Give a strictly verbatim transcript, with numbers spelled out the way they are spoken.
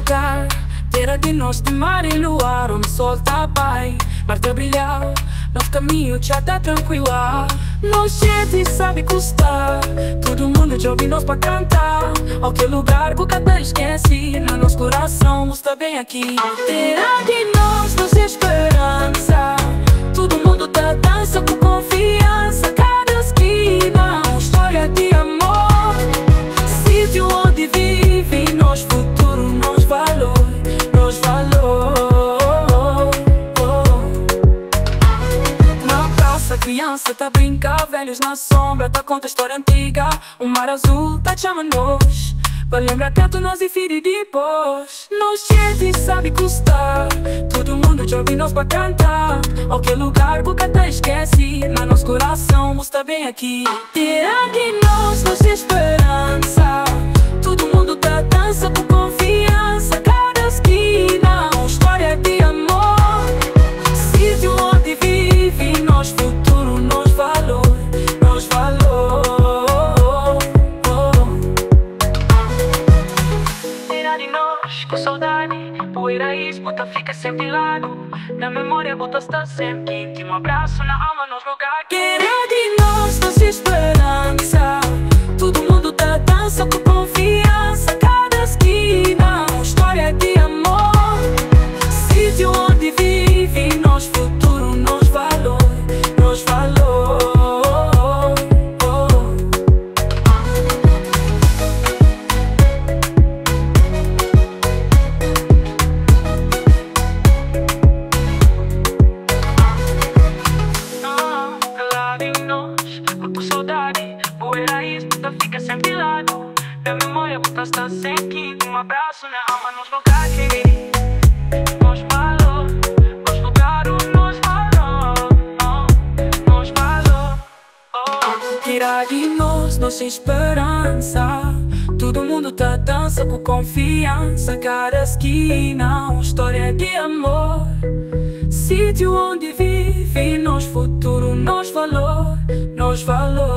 lugar, terra de nós de mar e luar, onde o sol tá bem, mar tá brilhar, nosso caminho já tá tranquila. Nós gente sabe custar, todo mundo já ouve nós pra cantar. Qualquer lugar que o canta esquece, no nosso coração está bem aqui. Terra de nós, nossa esperança, todo mundo tá dança com confiança. Cada esquina, uma história de amor, sítio onde vive nós futuro, nós valor, nós valor. Na praça criança tá brincar, velhos na sombra tá conta história antiga. O mar azul tá chamando-nos pra lembrar tanto nós e filho depois. Nós gente sabe custar, todo mundo já ouve nós pra cantar. Qualquer lugar que o canta esquece, mas nosso coração está bem aqui. Terra de nós, nossa esperança, todo mundo tá dança com confiança. Cada esquina, uma história de amor, sítio onde vive nós futuro, nós valor, nós valor. Com saudade, poeira escuta, fica sempre lado. Na memória volta a estar sempre quente. Um abraço na alma, nos lugar. Terra de nós, nossa esperança, todo mundo tá dança com confiança. Cada esquina, uma história de amor, sítio onde vive nós futuro, nós valor, nós valor. Fica sempre lado, da memória volta a estar sempre. Um abraço na alma, nos lugar que nós falou, nos lugar nos falou, nos falou. Tirar de nós nossa esperança, todo mundo tá dança com confiança. Cada esquina, uma história de amor, sítio onde vive nós futuro, nós valor, nós valor.